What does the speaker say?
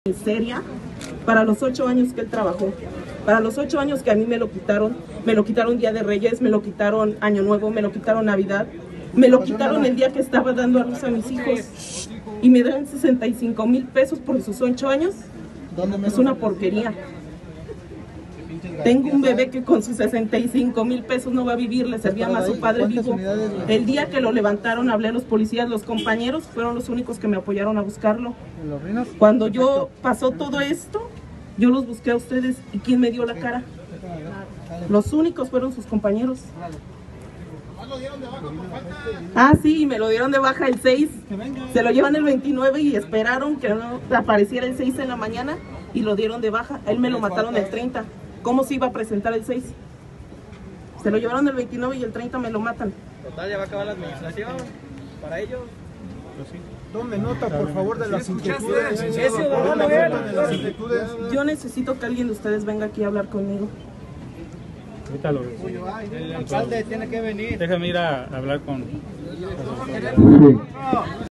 miseria para los 8 años que él trabajó, para los 8 años que a mí me lo quitaron Día de Reyes, me lo quitaron Año Nuevo, me lo quitaron Navidad, me lo quitaron el día que estaba dando a luz a mis hijos y me dan 65,000 pesos por sus 8 años. Es una porquería. Tengo un bebé que con sus 65,000 pesos no va a vivir, le servía más a su padre vivo. El día que lo levantaron hablé a los policías, los compañeros fueron los únicos que me apoyaron a buscarlo. Cuando yo pasó todo esto, yo los busqué a ustedes y ¿quién me dio la cara? Los únicos fueron sus compañeros. Ah, sí, me lo dieron de baja el 6, se lo llevan el 29 y esperaron que no apareciera el 6 en la mañana y lo dieron de baja. A él me lo mataron el 30. ¿Cómo se iba a presentar el 6? Se lo llevaron el 29 y el 30 me lo matan. Total, ya va a acabar la administración para ellos. Tome nota, por favor, de las inquietudes. Yo necesito que alguien de ustedes venga aquí a hablar conmigo. Ahorita lo ves. El alcalde tiene que venir. Déjame ir a hablar con...